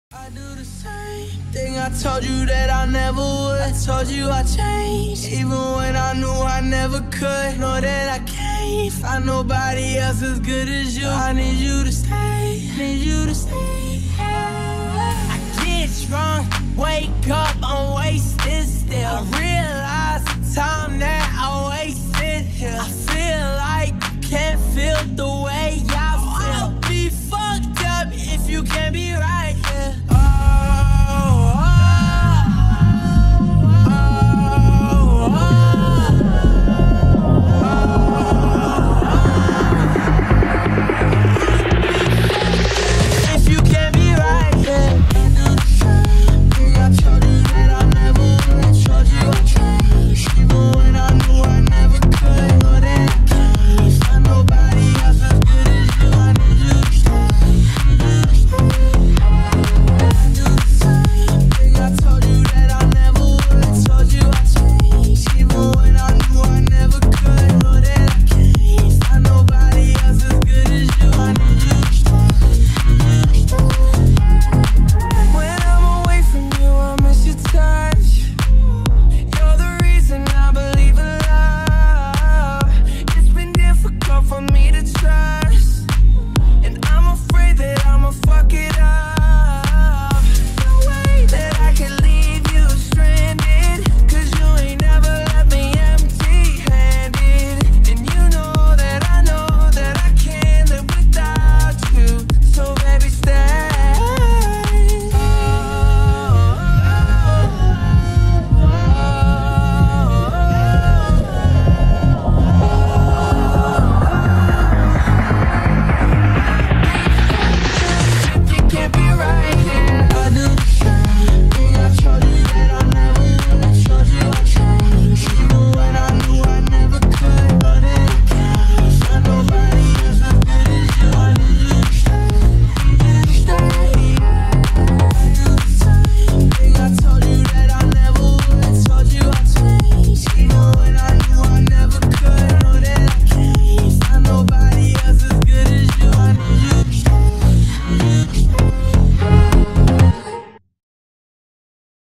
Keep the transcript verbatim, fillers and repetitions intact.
I do the same thing I told you that I never would. I told you I changed, even when I knew I never could. Know that I can't find nobody else as good as you. I need you to stay, need you to stay. I get drunk, wake up, I'm wasted still. I realize the time that I wasted here. I feel like you can't feel the way